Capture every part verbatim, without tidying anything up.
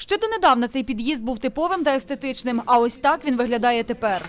Ще донедавна цей під'їзд був типовим та естетичним, а ось так він виглядає тепер.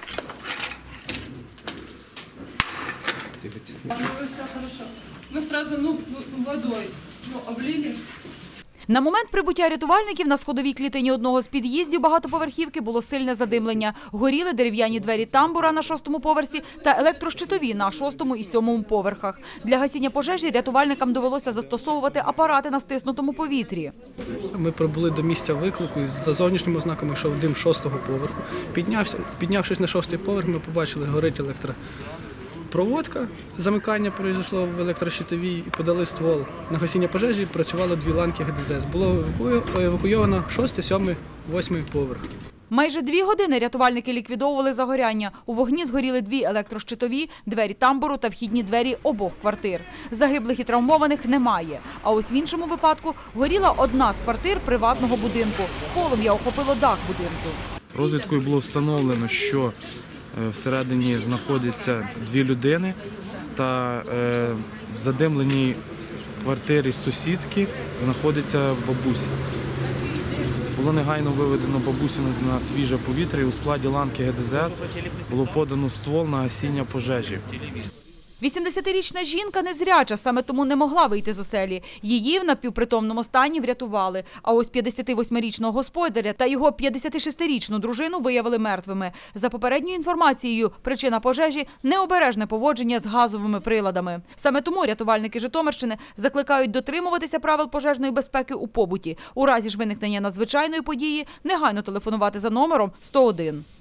Все хорошо. Мы сразу, ну, водой, ну, облили. На момент прибуття рятувальників на сходовій клітині одного з під'їздів багатоповерхівки було сильне задимлення. Горіли дерев'яні двері тамбура на шостому поверсі та електрощитові на шостому і сьомому поверхах. Для гасіння пожежі рятувальникам довелося застосовувати апарати на стиснутому повітрі. Ми прибули до місця виклику і за зовнішніми ознаками йшов дим шостого поверху. Піднявся, піднявшись на шостий поверх, ми побачили, горить електропроводка. Замикання пройшло в електрощитовій і подали ствол. На гасіння пожежі працювало дві ланки ГДЗ. Було евакуйовано шостий, сьомий, восьмий поверх. Майже дві години рятувальники ліквідовували загоряння. У вогні згоріли дві електрощитові, двері тамбуру та вхідні двері обох квартир. Загиблих і травмованих немає. А ось в іншому випадку горіла одна з квартир приватного будинку. Полум'я охопило дах будинку. Розвідкою було встановлено, що всередині знаходяться дві людини та в задимленій квартирі сусідки знаходиться бабуся. Було негайно виведено бабусю на свіже повітря і у складі ланки ГДЗС було подано ствол на гасіння пожежі. вісімдесятирічна жінка незряча, саме тому не могла вийти з оселі. Її в напівпритомному стані врятували. А ось п'ятдесятивосьмирічного господаря та його п'ятдесятишестирічну дружину виявили мертвими. За попередньою інформацією, причина пожежі – необережне поводження з газовими приладами. Саме тому рятувальники Житомирщини закликають дотримуватися правил пожежної безпеки у побуті. У разі ж виникнення надзвичайної події негайно телефонувати за номером сто один.